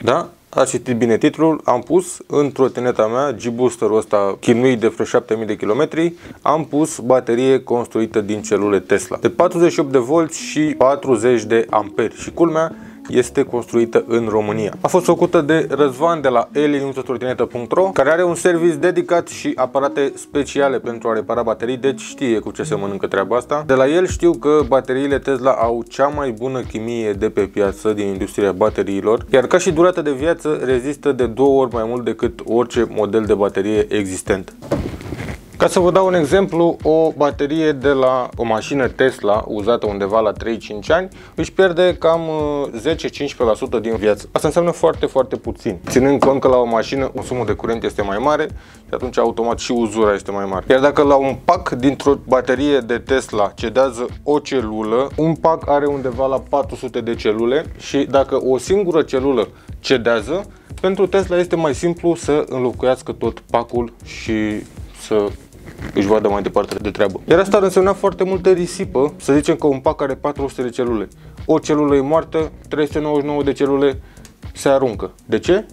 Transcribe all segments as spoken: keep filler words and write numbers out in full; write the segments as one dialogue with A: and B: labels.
A: Da? Ați citit bine titlul, am pus în trotineta mea, G-Booster-ul ăsta chinuit de vreo șapte mii de kilometri, am pus baterie construită din celule Tesla de patruzeci și opt de volți și patruzeci de amperi și culmea, este construită în România. A fost făcută de Răzvan de la eli-trotinetă punct ro, care are un serviciu dedicat și aparate speciale pentru a repara baterii, deci știe cu ce se mănâncă treaba asta. De la el știu că bateriile Tesla au cea mai bună chimie de pe piață din industria bateriilor, iar ca și durată de viață rezistă de două ori mai mult decât orice model de baterie existent. Ca să vă dau un exemplu, o baterie de la o mașină Tesla uzată undeva la trei cinci ani își pierde cam zece cincisprezece la sută din viață. Asta înseamnă foarte, foarte puțin, ținând cont că la o mașină consumul de curent este mai mare și atunci automat și uzura este mai mare. Iar dacă la un pack dintr-o baterie de Tesla cedează o celulă, un pack are undeva la patru sute de celule și dacă o singură celulă cedează, pentru Tesla este mai simplu să înlocuiască tot packul și să își vadă mai departe de treabă. Iar asta ar însemna foarte multă risipă. Să zicem că un pack are patru sute de celule. O celulă e moartă, trei sute nouăzeci și nouă de celule se aruncă. De ce?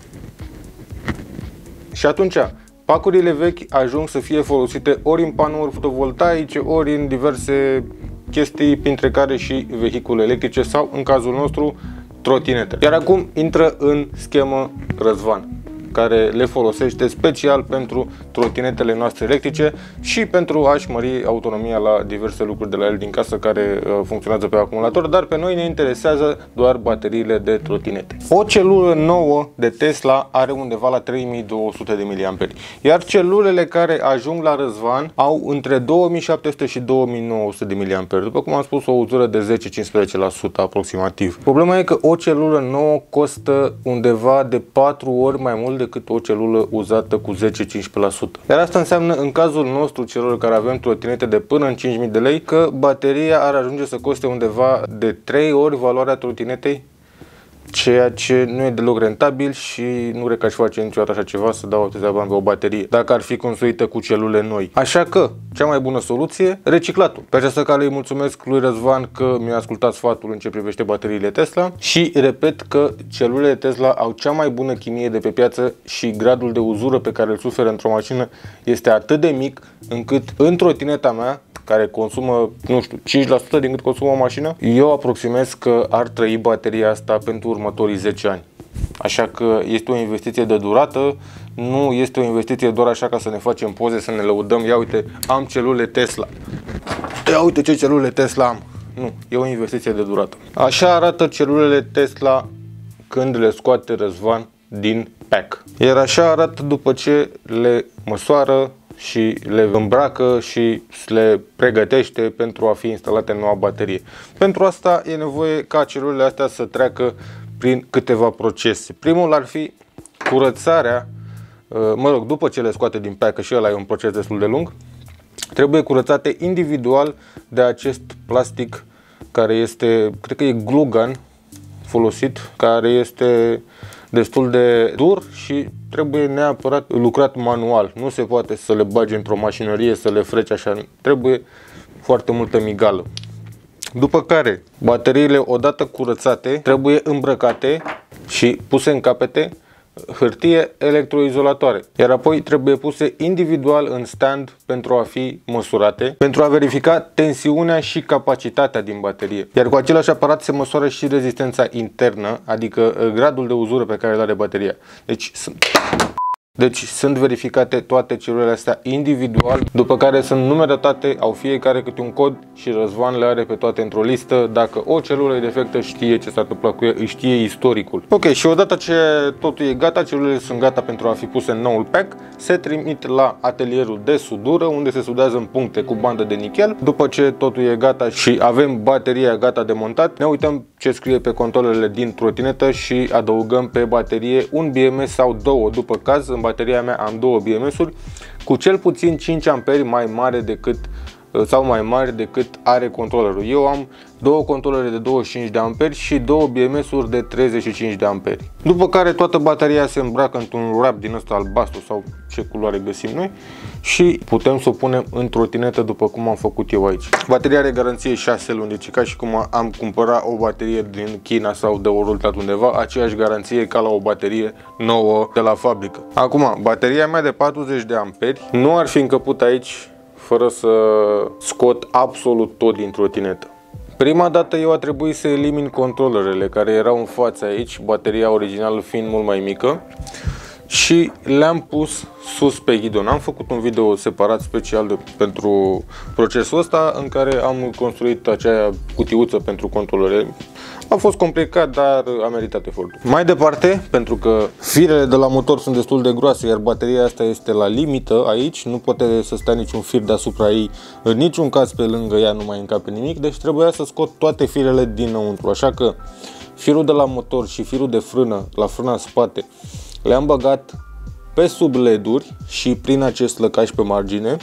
A: Și atunci, packurile vechi ajung să fie folosite ori în panouri fotovoltaice, ori în diverse chestii, printre care și vehicule electrice sau, în cazul nostru, trotinete. Iar acum intră în schemă Răzvan, care le folosește special pentru trotinetele noastre electrice și pentru a-și mări autonomia la diverse lucruri de la el din casă care uh, funcționează pe acumulator, dar pe noi ne interesează doar bateriile de trotinete. O celulă nouă de Tesla are undeva la trei mii două sute de miliamperi, iar celulele care ajung la Răzvan au între două mii șapte sute și două mii nouă sute de miliamperi, după cum am spus, o uzură de zece cincisprezece la sută aproximativ. Problema e că o celulă nouă costă undeva de patru ori mai mult de decât o celulă uzată cu zece cincisprezece la sută. Iar asta înseamnă, în cazul nostru, celor care avem trotinete de până în cinci mii de lei, că bateria ar ajunge să coste undeva de trei ori valoarea trotinetei, ceea ce nu e deloc rentabil și nu cred că aș face niciodată așa ceva, să dau atâția bani pe o baterie, dacă ar fi construită cu celule noi. Așa că, cea mai bună soluție, reciclatul. Pe această cale îi mulțumesc lui Răzvan că mi-a ascultat sfatul în ce privește bateriile Tesla și repet că celulele Tesla au cea mai bună chimie de pe piață și gradul de uzură pe care îl suferă într-o mașină este atât de mic încât în trotineta mea, care consumă, nu știu, cinci la sută din cât consumă o mașină, eu aproximez că ar trăi bateria asta pentru următorii zece ani. Așa că este o investiție de durată, nu este o investiție doar așa ca să ne facem poze, să ne lăudăm, ia uite, am celule Tesla, ia uite ce celule Tesla am. Nu, e o investiție de durată. Așa arată celulele Tesla când le scoate Răzvan din pack. Iar așa arată după ce le măsoară și le îmbracă și le pregătește pentru a fi instalate în noua baterie. Pentru asta e nevoie ca celulele astea să treacă prin câteva procese. Primul ar fi curățarea, mă rog, după ce le scoate din pack, că și ăla e un proces destul de lung, trebuie curățate individual de acest plastic care este, cred că e glue gun folosit, care este destul de dur și trebuie neapărat lucrat manual. Nu se poate să le bagi într-o mașinărie, să le freci așa. Trebuie foarte multă migală. După care, bateriile odată curățate trebuie îmbrăcate și puse în capete hârtie electroizolatoare, iar apoi trebuie puse individual în stand pentru a fi măsurate, pentru a verifica tensiunea și capacitatea din baterie. Iar cu același aparat se măsoară și rezistența internă, adică gradul de uzură pe care îl are bateria. Deci sunt... Deci sunt verificate toate celulele astea individual, după care sunt numerătate, au fiecare câte un cod și Răzvan le are pe toate într-o listă. Dacă o celulă e defectă, știe ce s-a întâmplat cu ea, îi știe istoricul. Ok, și odată ce totul e gata, celulele sunt gata pentru a fi puse în noul pack, se trimit la atelierul de sudură, unde se sudează în puncte cu bandă de nichel. După ce totul e gata și avem bateria gata de montat, ne uităm ce scrie pe controlele din trotinetă și adăugăm pe baterie un B M S sau două, după caz. În bateria mea am două B M S-uri cu cel puțin cinci amperi mai mare decât sau mai mari decât are controlerul. Eu am două controlere de douăzeci și cinci de amperi și două B M S-uri de treizeci și cinci de amperi. După care toată bateria se îmbracă într-un wrap din ăsta albastru sau ce culoare găsim noi și putem să o punem în trotinetă după cum am făcut eu aici. Bateria are garanție șase luni, deci ca și cum am cumpărat o baterie din China sau de oriunde undeva, aceeași garanție ca la o baterie nouă de la fabrică. Acum, bateria mea de patruzeci de amperi nu ar fi încăput aici fără să scot absolut tot din trotinetă. Prima dată eu a trebuit să elimin controlerele care erau în față aici, bateria originală fiind mult mai mică, și le-am pus sus pe ghidon. Am făcut un video separat special de, pentru procesul ăsta în care am construit acea cutiuță pentru controlere. A fost complicat, dar a meritat efortul. Mai departe, pentru că firele de la motor sunt destul de groase, iar bateria asta este la limită aici, nu poate să stea niciun fir deasupra ei, în niciun caz pe lângă ea nu mai încape nimic, deci trebuia să scot toate firele dinăuntru. Așa că firul de la motor și firul de frână, la frâna în spate, le-am băgat pe sub leduri și prin acest lăcaș pe margine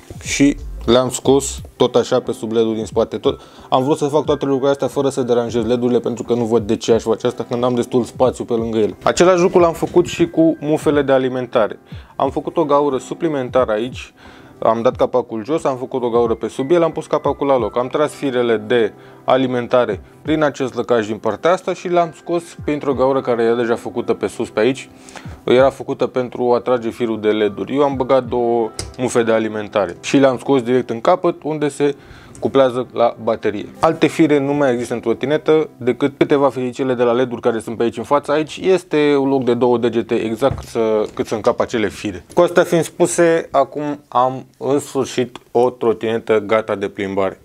A: și le-am scos tot așa pe sub leduri din spate. Tot. Am vrut să fac toate lucrurile astea fără să deranjez ledurile, pentru că nu văd de ce aș face asta când am destul spațiu pe lângă ele. Același lucru l-am făcut și cu mufele de alimentare. Am făcut o gaură suplimentară aici, am dat capacul jos, am făcut o gaură pe sub el, am pus capacul la loc. Am tras firele de alimentare prin acest lăcaș din partea asta și le-am scos printr-o gaură care era deja făcută pe sus pe aici. Era făcută pentru a trage firul de leduri. Eu am băgat două mufe de alimentare și le-am scos direct în capăt, unde se cuplează la baterie. Alte fire nu mai există în trotinetă decât câteva firicele de la leduri care sunt pe aici în față. Aici este un loc de două degete exact cât să, cât să încap acele fire. Cu astea fiind spuse, acum am în sfârșit o trotinetă gata de plimbare.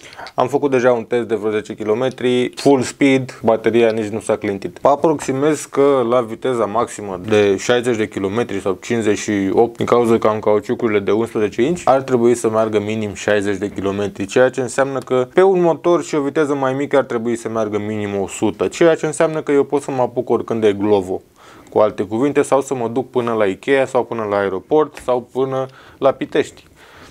A: Am făcut deja un test de vreo zece kilometri, full speed, bateria nici nu s-a clintit. Aproximez că la viteza maximă de șaizeci de kilometri sau cincizeci și opt, din cauza că am cauciucurile de unsprezece inci, ar trebui să meargă minim șaizeci de kilometri, ceea ce înseamnă că pe un motor și o viteză mai mică ar trebui să meargă minim o sută, ceea ce înseamnă că eu pot să mă apuc oricând de Glovo, cu alte cuvinte, sau să mă duc până la Ikea sau până la aeroport sau până la Pitești.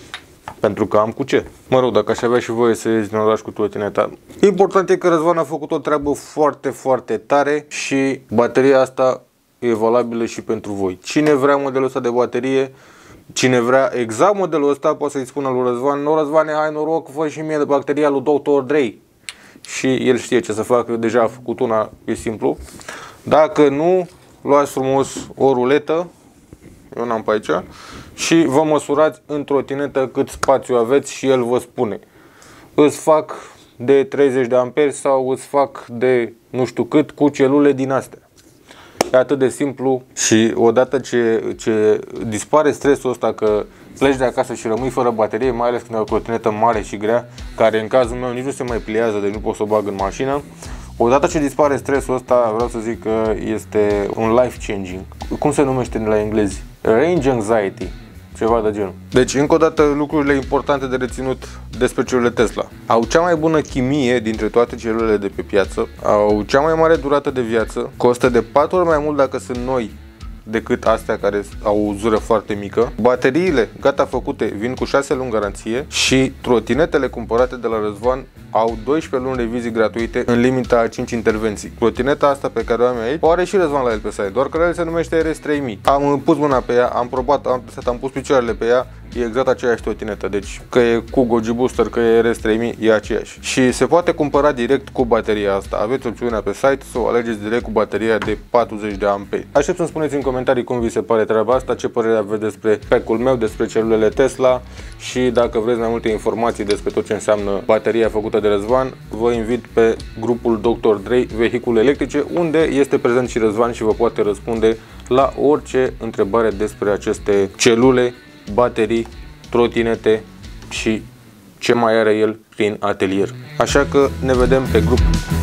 A: Pentru că am cu ce. Mă rog, dacă aș avea și voie să ies din oraș cu trotineta. Important e că Răzvan a făcut o treabă foarte, foarte tare și bateria asta e valabilă și pentru voi. Cine vrea modelul ăsta de baterie, cine vrea exact modelul ăsta, poate să-i spună lui Răzvan: no, Răzvane, hai noroc, fă și mie de bateria lui doctor Dre. Și el știe ce să facă, deja a făcut una, e simplu. Dacă nu, luați frumos o ruletă, eu n-am pe aici, și vă măsurați în trotinetă cât spațiu aveți și el vă spune: îți fac de treizeci de amperi sau îți fac de nu știu cât cu celule din astea. E atât de simplu și odată ce, ce dispare stresul ăsta că pleci de acasă și rămâi fără baterie, mai ales când ai o trotinetă mare și grea, care în cazul meu nici nu se mai pliază, deci nu pot să o bag în mașină, odată ce dispare stresul ăsta, vreau să zic că este un life changing. Cum se numește la englezi? Range anxiety. Ceva de genul. Deci, încă o dată, lucrurile importante de reținut despre celulele Tesla. Au cea mai bună chimie dintre toate celulele de pe piață, au cea mai mare durată de viață, costă de patru ori mai mult dacă sunt noi decât astea care au o uzură foarte mică. Bateriile gata făcute vin cu șase luni garanție și trotinetele cumpărate de la Răzvan au doisprezece luni revizii gratuite în limita a cinci intervenții. Trotineta asta pe care o am aici o are și Răzvan la el pe site, doar că el se numește R S trei mii. Am pus mâna pe ea, am probat, am testat, am pus picioarele pe ea, e exact aceeași trotinetă. Deci că e cu Goji Booster, că e R S trei mii, e aceeași. Și se poate cumpăra direct cu bateria asta. Aveți opțiunea pe site să o alegeți direct cu bateria de patruzeci de amperi. Aștept să-mi spuneți în comentarii cum vi se pare treaba asta, ce părere aveți despre pack-ul meu, despre celulele Tesla și dacă vreți mai multe informații despre tot ce înseamnă bateria făcută de Răzvan, vă invit pe grupul doctor Dre Vehicule Electrice, unde este prezent și Răzvan și vă poate răspunde la orice întrebare despre aceste celule, baterii, trotinete și ce mai are el prin atelier. Așa că ne vedem pe grup.